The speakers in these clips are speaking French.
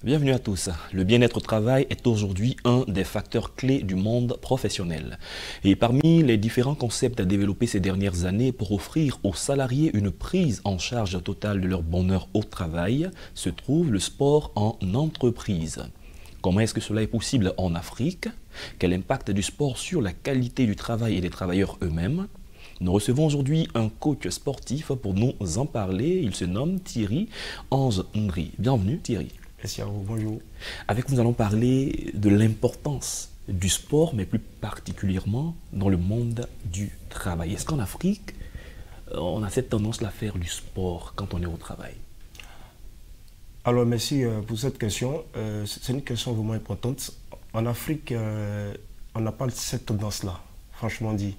Bienvenue à tous. Le bien-être au travail est aujourd'hui un des facteurs clés du monde professionnel. Et parmi les différents concepts à développer ces dernières années pour offrir aux salariés une prise en charge totale de leur bonheur au travail, se trouve le sport en entreprise. Comment est-ce que cela est possible en Afrique? Quel impact du sport sur la qualité du travail et des travailleurs eux-mêmes? Nous recevons aujourd'hui un coach sportif pour nous en parler. Il se nomme Thierry Ange Ndri. Bienvenue Thierry. Merci à vous, bonjour. Avec vous, nous allons parler de l'importance du sport, mais plus particulièrement dans le monde du travail. Est-ce qu'en Afrique, on a cette tendance à faire du sport quand on est au travail? Alors, merci pour cette question. C'est une question vraiment importante. En Afrique, on n'a pas cette tendance-là, franchement dit.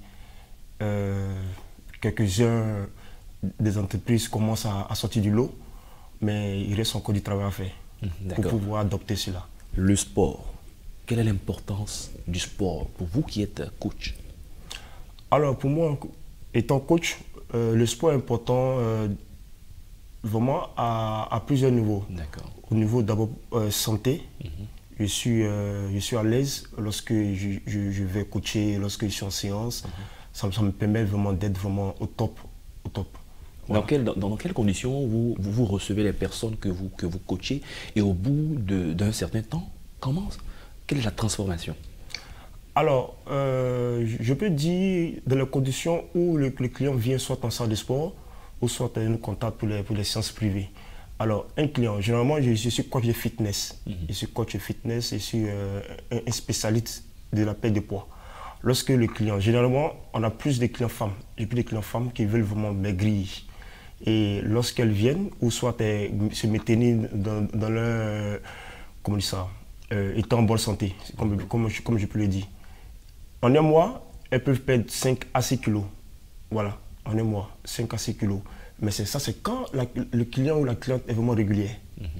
Quelques-uns des entreprises commencent à sortir du lot, mais il reste encore du travail à faire pour pouvoir adopter cela. Le sport, quelle est l'importance du sport pour vous qui êtes coach? Alors, pour moi, étant coach, le sport est important vraiment à plusieurs niveaux. Au niveau d'abord santé, je suis à l'aise lorsque je vais coacher, lorsque je suis en séance. Ça me permet vraiment d'être vraiment au top. Voilà. Dans quelles conditions vous recevez les personnes que vous coachez et au bout d'un certain temps, quelle est la transformation? Alors, je peux dire dans les conditions où le client vient soit en salle de sport ou soit nous contacte pour les séances privées. Alors, un client, généralement, je suis coach de fitness. Je suis coach de fitness, je suis un spécialiste de la perte de poids. Lorsque le client, généralement, on a plus de clients femmes. J'ai plus de clients femmes qui veulent vraiment maigrir. Et lorsqu'elles viennent, ou soit se maintenir dans leur, comment on dit ça, étant en bonne santé, comme je peux le dire. En un mois, elles peuvent perdre 5 à 6 kilos. Voilà, en un mois, 5 à 6 kilos. Mais c'est quand le client ou la cliente est vraiment régulier.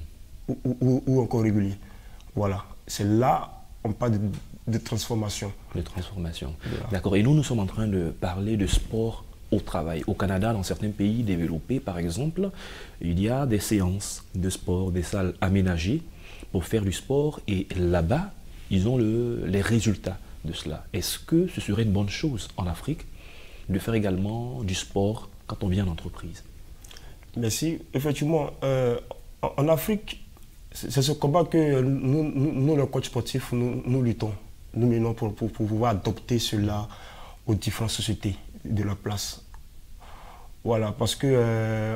Ou encore régulier. Voilà, c'est là on parle de transformation. De transformation. Voilà. D'accord. Et nous sommes en train de parler de sport au travail. Au Canada, dans certains pays développés, par exemple, il y a des séances de sport, des salles aménagées pour faire du sport. Et là-bas, ils ont les résultats de cela. Est-ce que ce serait une bonne chose en Afrique de faire également du sport quand on vient en entreprise? Merci. Effectivement, en Afrique, c'est ce combat que nous les coachs sportifs, nous luttons. Nous menons pour pouvoir adopter cela aux différentes sociétés de la place. Voilà, parce que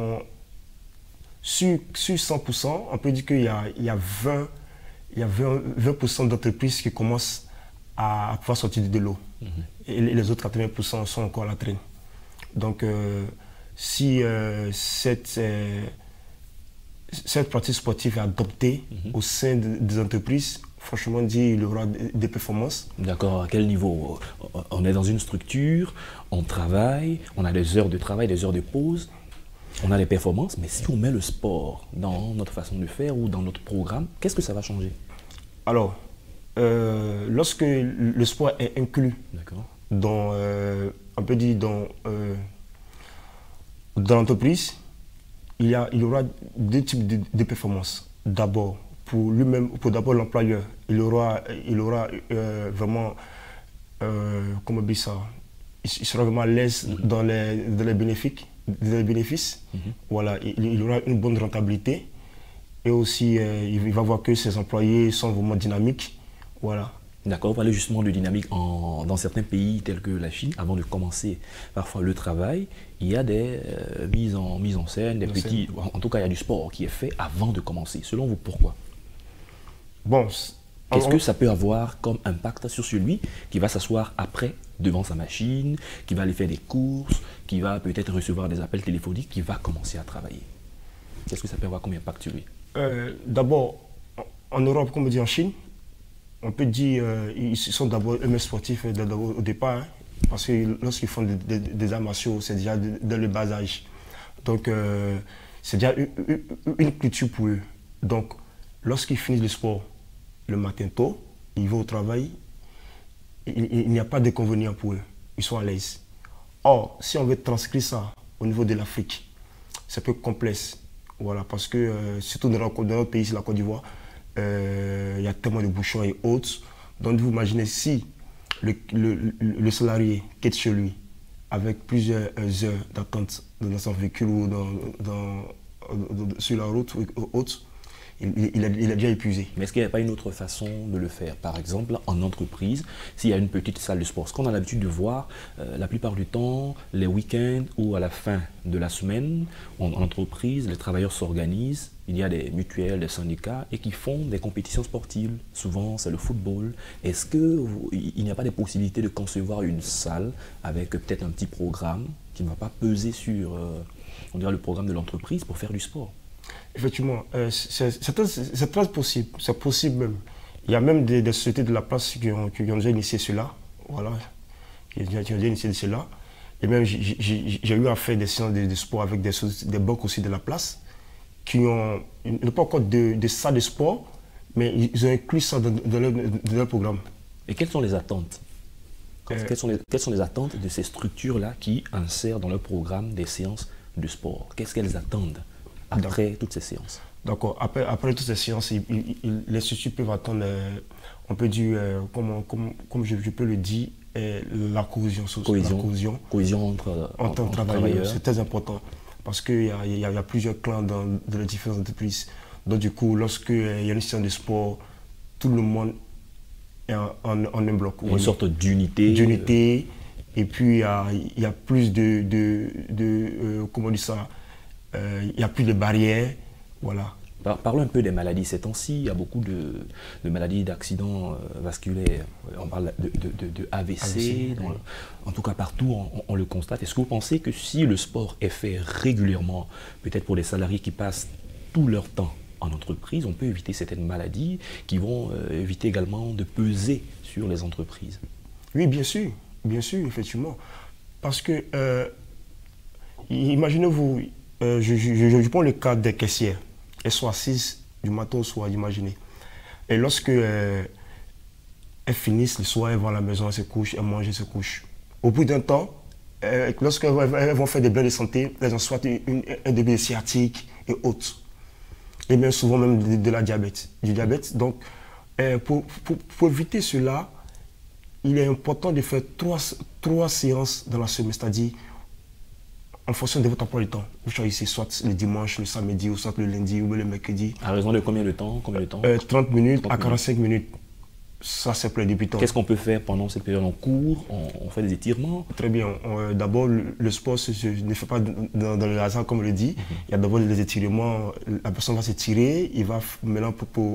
sur 100%, on peut dire qu'il y a 20% d'entreprises qui commencent à pouvoir sortir de l'eau. Et les autres 80% sont encore à la traîne. Donc, si cette pratique sportive est adoptée au sein des entreprises, franchement dit, il y aura des performances. D'accord, à quel niveau? On est dans une structure, on travaille, on a des heures de travail, des heures de pause, on a des performances, mais si on met le sport dans notre façon de faire ou dans notre programme, qu'est-ce que ça va changer? Alors, lorsque le sport est inclus dans, on peut dire dans l'entreprise, il y aura deux types de performances. D'abord, pour lui-même, pour d'abord l'employeur, il aura vraiment, comment dire ça, il sera vraiment à l'aise dans les bénéfices. Voilà, il aura une bonne rentabilité et aussi il va voir que ses employés sont vraiment dynamiques. Voilà. D'accord, on parlait justement de dynamique dans certains pays tels que la Chine. Avant de commencer parfois le travail, il y a des mises en scène, des petits, en tout cas il y a du sport qui est fait avant de commencer. Selon vous, pourquoi? Bon, qu'est-ce que ça peut avoir comme impact sur celui qui va s'asseoir après devant sa machine, qui va aller faire des courses, qui va peut-être recevoir des appels téléphoniques, qui va commencer à travailler? Qu'est-ce que ça peut avoir comme impact sur lui? D'abord, en Europe, comme on dit en Chine, on peut dire qu'ils sont d'abord eux-mêmes sportifs au départ, hein, parce que lorsqu'ils font des arts martiaux, c'est déjà dans le bas âge. Donc, c'est déjà une culture pour eux. Donc, lorsqu'ils finissent le sport le matin tôt, ils vont au travail, il n'y a pas d'inconvénient pour eux. Ils sont à l'aise. Or, si on veut transcrire ça au niveau de l'Afrique, c'est un peu complexe. Voilà, parce que, surtout dans notre pays, c'est la Côte d'Ivoire, il y a tellement de bouchons et autres. Donc vous imaginez si le salarié quitte chez lui avec plusieurs heures d'attente dans son véhicule ou sur la route ou autre, il est déjà épuisé. Mais est-ce qu'il n'y a pas une autre façon de le faire? Par exemple, en entreprise, s'il y a une petite salle de sport, ce qu'on a l'habitude de voir la plupart du temps, les week-ends ou à la fin de la semaine, en entreprise, les travailleurs s'organisent, il y a des mutuelles, des syndicats et qui font des compétitions sportives. Souvent, c'est le football. Est-ce qu'il n'y a pas des possibilités de concevoir une salle avec peut-être un petit programme qui ne va pas peser sur on dirait le programme de l'entreprise pour faire du sport? Effectivement, c'est très possible, c'est possible même. Il y a même des sociétés de la place qui ont déjà initié cela, voilà, qui ont déjà initié cela. Et même j'ai eu à faire des séances de sport avec des banques aussi de la place qui n'ont pas encore de salle de sport, mais ils ont inclus ça dans leur programme. Et quelles sont les attentes? Quelles sont les attentes de ces structures-là qui insèrent dans leur programme des séances de sport? Qu'est-ce qu'elles attendent après toutes ces séances? D'accord. Après toutes ces séances, les instituts peuvent attendre, on peut dire, comme je peux le dire, la cohésion. Cohésion entre travailleurs. C'est très important parce qu'il y a plusieurs clans dans les différentes entreprises. Donc du coup, lorsqu'il y a une séance de sport, tout le monde est en un bloc. Une sorte d'unité. D'unité. Et puis il y a plus comment on dit ça? Il y a plus de barrières, voilà. Parlons un peu des maladies. Ces temps-ci, il y a beaucoup de maladies, d'accidents vasculaires. On parle de AVC. En tout cas, partout, on le constate. Est-ce que vous pensez que si le sport est fait régulièrement, peut-être pour les salariés qui passent tout leur temps en entreprise, on peut éviter certaines maladies qui vont éviter également de peser sur les entreprises? Oui, bien sûr, effectivement. Parce que, imaginez-vous, je prends le cas des caissières. Elles sont assises du matin au soir, imaginez. Et lorsque elles finissent le soir, elles vont à la maison, elles se couchent, elles mangent, elles se couchent. Au bout d'un temps, lorsqu'elles vont faire des biens de santé, elles ont soit un début sciatique et autres. Et bien souvent même de la diabète, du diabète. Donc, pour éviter cela, il est important de faire trois séances dans la semaine, c'est-à-dire en fonction de votre emploi du temps. Vous choisissez soit le dimanche, le samedi, ou soit le lundi ou le mercredi. À raison de combien de temps, 30 minutes à 45 minutes. Ça, c'est pour les débutants. Qu'est-ce qu'on peut faire pendant cette période? On court, on fait des étirements? Très bien. D'abord, le sport ne fait pas dans le hasard, comme on le dit. Il y a d'abord des étirements. La personne va s'étirer. Il va maintenant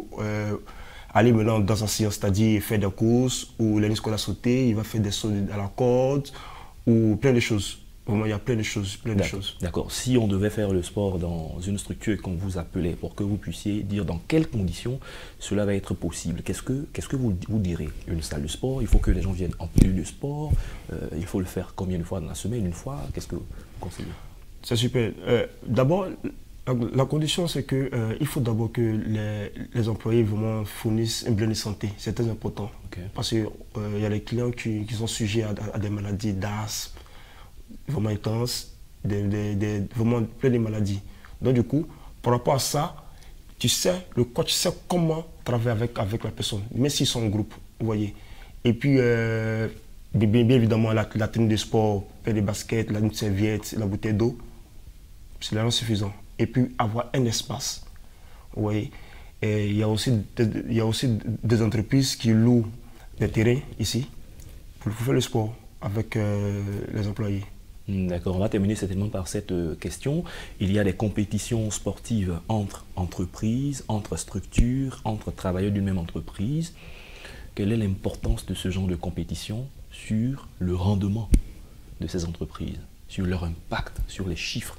aller maintenant dans un séance, c'est-à-dire faire des courses ou les qu'on a sauté. Il va faire des sauts à la corde ou plein de choses. Vraiment, il y a plein de choses. D'accord. Si on devait faire le sport dans une structure qu'on vous appelait pour que vous puissiez dire dans quelles conditions cela va être possible, qu'est-ce que vous direz? Une salle de sport, il faut que les gens viennent en tenue de sport, il faut le faire combien de fois dans la semaine? Une fois? Qu'est-ce que vous conseillez? C'est super. D'abord, la condition, c'est qu'il faut d'abord que les employés vraiment fournissent un bien de santé. C'est très important. Okay. Parce qu'il y a les clients qui sont sujets à des maladies d'asthme, vraiment intenses, vraiment plein de maladies. Donc du coup, par rapport à ça, le coach sait comment travailler avec la personne, même s'ils sont en groupe, vous voyez. Et puis, bien évidemment, la tenue de sport, paire de baskets, la serviette, la bouteille d'eau, c'est largement suffisant. Et puis, avoir un espace, vous voyez. Et il y a aussi des entreprises qui louent des terrains ici pour faire le sport avec les employés. D'accord, on va terminer certainement par cette question. Il y a des compétitions sportives entre entreprises, entre structures, entre travailleurs d'une même entreprise. Quelle est l'importance de ce genre de compétition sur le rendement de ces entreprises, sur leur impact, sur les chiffres?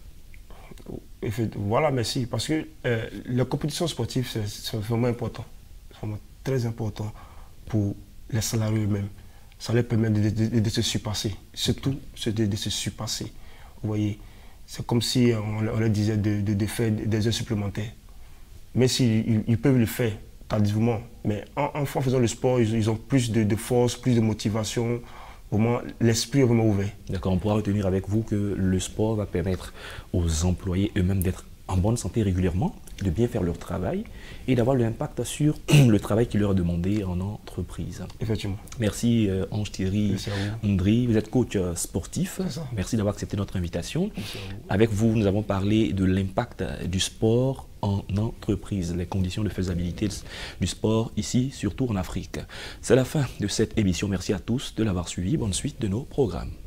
Voilà, merci. Parce que la compétition sportive, c'est vraiment important. C'est vraiment très important pour les salariés eux-mêmes. Ça leur permet de se surpasser, surtout de se surpasser. Vous voyez, c'est comme si on leur disait de faire des heures supplémentaires. Mais ils peuvent le faire tardivement, mais en faisant le sport, ils ont plus de force, plus de motivation. Vraiment, l'esprit est vraiment ouvert. D'accord, on pourra retenir avec vous que le sport va permettre aux employés eux-mêmes d'être en bonne santé régulièrement, de bien faire leur travail et d'avoir l'impact sur le travail qui leur est demandé en entreprise. Effectivement. Merci Ange-Thierry Ndri, vous êtes coach sportif. Merci d'avoir accepté notre invitation. Avec vous, nous avons parlé de l'impact du sport en entreprise, les conditions de faisabilité du sport ici, surtout en Afrique. C'est la fin de cette émission. Merci à tous de l'avoir suivi. Bonne suite de nos programmes.